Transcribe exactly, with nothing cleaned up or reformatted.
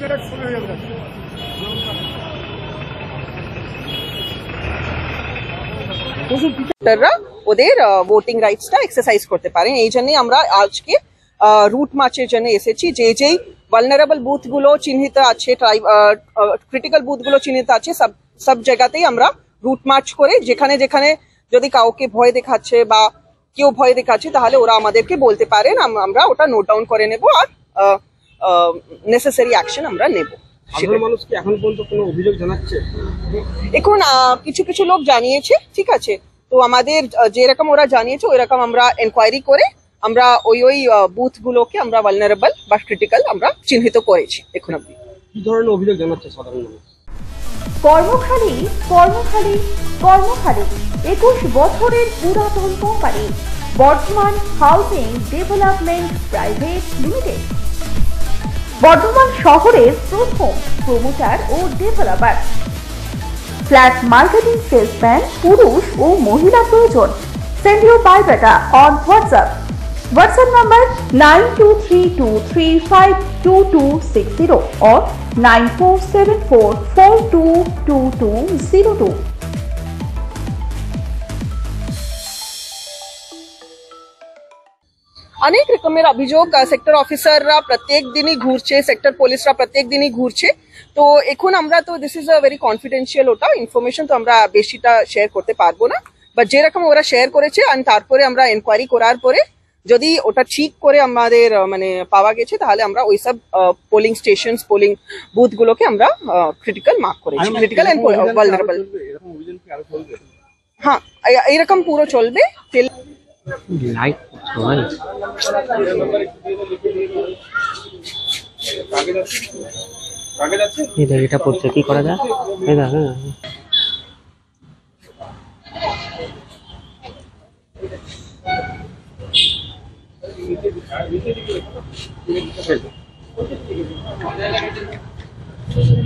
ওদের voting রাইটসটা exercise করতে পারেন। এই জন্যই আমরা আজকে রুট মার্চের জন্য এসেছি। যে যেই ভালনারেবল বুথ গুলো চিহ্নিত আছে, ক্রিটিক্যাল বুথ গুলো চিহ্নিত আছে, সব সব জায়গাতেই আমরা রুট মার্চ করে যেখানে যেখানে যদি কাউকে ভয় দেখাচ্ছে বা কেউ ভয় দেখাচ্ছে তাহলে ওরা আমাদেরকে বলতে পারেন, আমরা ওটা নোট ডাউন করে নেব আর নেসেসারি অ্যাকশন আমরা নেব। এখন পর্যন্ত কোনো অভিযোগ জানাচ্ছে? এখন কিছু কিছু লোক জানিয়েছে, ঠিক আছে, তো আমাদের যেরকম ওরা জানিয়েছে ওই রকম আমরা এনকোয়ারি করে আমরা ওই ওই বুথ গুলোকে আমরা ভালনারেবল বা ক্রিটিক্যাল আমরা চিহ্নিত করেছি। এখন অব্দি কি ধরনের অভিযোগ জানাচ্ছে সাধারণ মানুষ? কর্মখালী কর্মখালী কর্মখালী একুশ বছরের পুরাতন company Bardhaman housing development private limited, Bardhaman শহরের প্রথম প্রমোটার ও ডেভেলপার। ফ্ল্যাট মার্কেটিং সেলসম্যান পুরুষ ও মহিলা প্রয়োজন। Send your biodata on WhatsApp. WhatsApp number nine two three two three five two two six zero or nine four seven four four two two two zero two. অনেক রকমের অভিযোগ sector অফিসাররা প্রত্যেক দিনই ঘুরছে, সেক্টর পুলিশরা প্রত্যেক দিনই ঘুরছে। তো এখন আমরা তো this is a very confidential ওটা ইনফরমেশন, তো আমরা বেশিটা শেয়ার করতে পারবো না। বাট যেরকম ওরা শেয়ার করেছে আর তারপরে আমরা এনকোয়ারি করার পরে যদি ওটা ঠিক করে আমাদের মানে পাওয়া গেছে তাহলে আমরা ওই সব পোলিং স্টেশন পোলিং বুথ গুলোকে আমরা ক্রিটিক্যাল মার্ক করেছি, ক্রিটিক্যাল এন্ড ভালনারেবল। হ্যাঁ, এরকম পুরো চলবে। লাইট এটা পড়ছে কি করা যায়? Thank you.